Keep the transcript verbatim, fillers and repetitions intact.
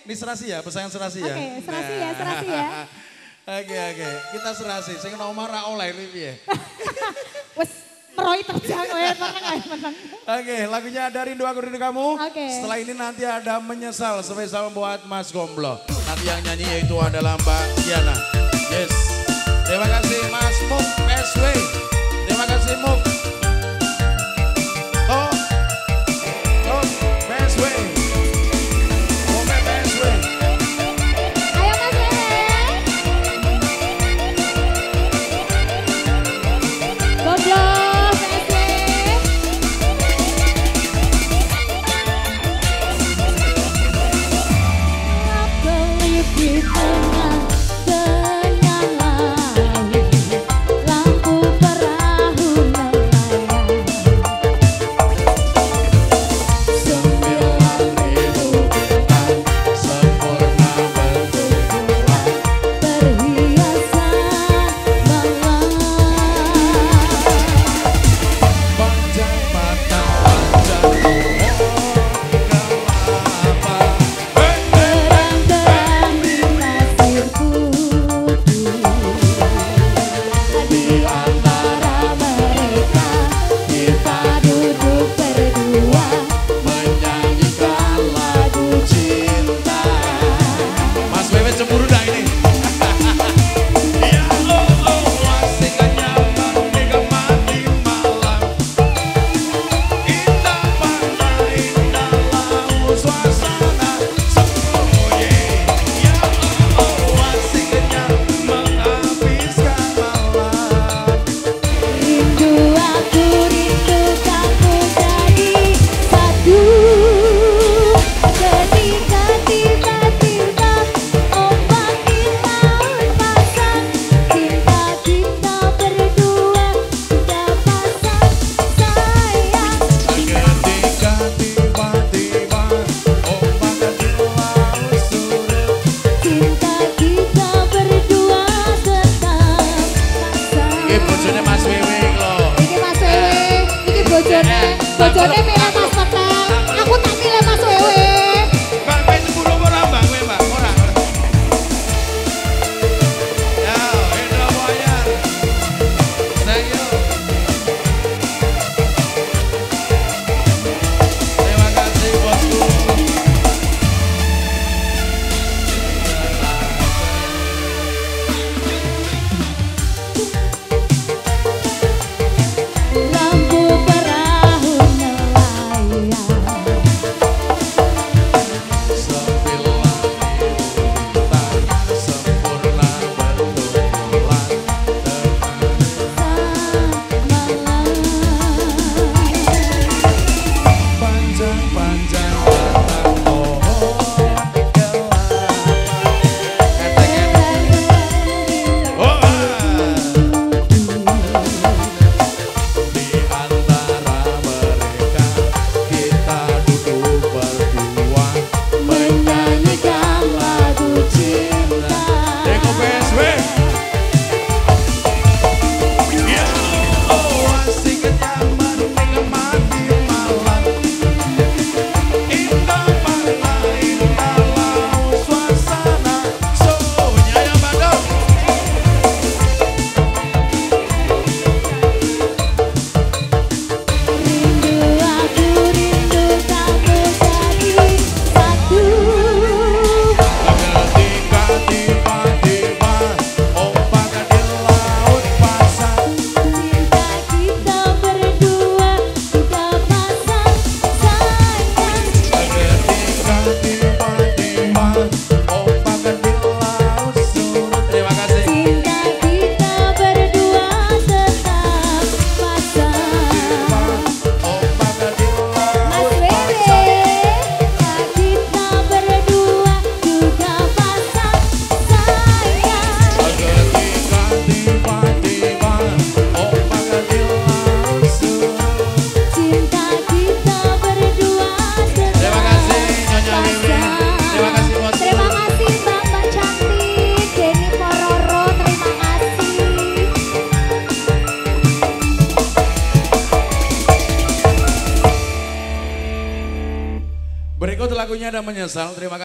Ini serasi ya, pesanan serasi ya. Oke, serasi ya, serasi ya. Oke oke, kita serasi. Sing nomor ra oleh iki piye? Wes meroi terjang, ya menang ae menang. Oke, lagunya ada Rindu Aku Rindu Kamu. Oke. Setelah ini nanti ada Menyesal spesial buat Mas Gomblo. Nanti yang nyanyi yaitu adalah Mbak Diana. Yes. Terima kasih Mas Muk P S W. Terima kasih Muk. Oh. Oh, P S W. Oke P S W. Ayo Mas Wewe. Gomblo. Bojone milih Mas Petel, aku tak milih Mas Wewe. Mbak, Mbak sepuluh ora Mbak, kowe Mbak, ora. Ya, Hendro Boyar. Thank you. Terima kasih bosku. Berikut lagunya ada Menyesal. Terima kasih.